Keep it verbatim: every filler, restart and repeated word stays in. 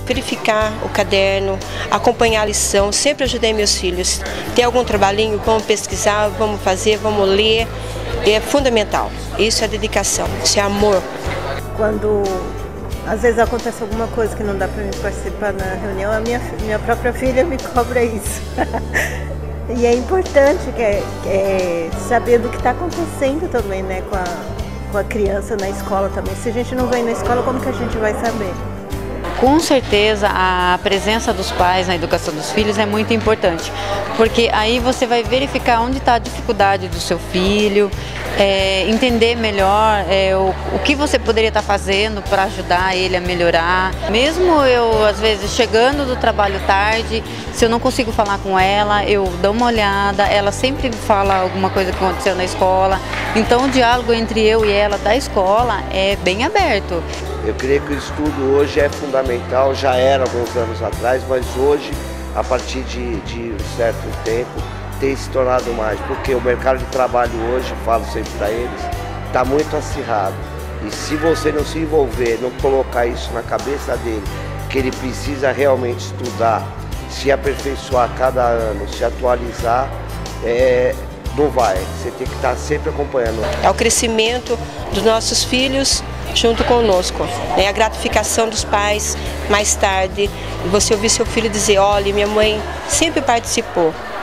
verificar o caderno, acompanhar a lição, sempre ajudei meus filhos. Tem algum trabalhinho, vamos pesquisar, vamos fazer, vamos ler, é fundamental. Isso é dedicação, isso é amor. Quando às vezes acontece alguma coisa que não dá para mim participar na reunião, a minha, minha própria filha me cobra isso. E é importante que é, que é saber do que está acontecendo também, né, com a, com a criança na escola também. Se a gente não vem na escola, como que a gente vai saber? Com certeza a presença dos pais na educação dos filhos é muito importante, porque aí você vai verificar onde está a dificuldade do seu filho, é, entender melhor é, o, o que você poderia estar fazendo para ajudar ele a melhorar. Mesmo eu, às vezes, chegando do trabalho tarde, se eu não consigo falar com ela, eu dou uma olhada, ela sempre me fala alguma coisa que aconteceu na escola, então o diálogo entre eu e ela da escola é bem aberto. Eu creio que o estudo hoje é fundamental, já era alguns anos atrás, mas hoje, a partir de, de um certo tempo, tem se tornado mais, porque o mercado de trabalho hoje, falo sempre para eles, está muito acirrado. E se você não se envolver, não colocar isso na cabeça dele, que ele precisa realmente estudar, se aperfeiçoar cada ano, se atualizar, é, não vai. Você tem que estar sempre acompanhando. É o crescimento dos nossos filhos junto conosco, é a gratificação dos pais mais tarde, você ouvir seu filho dizer, olha, minha mãe sempre participou.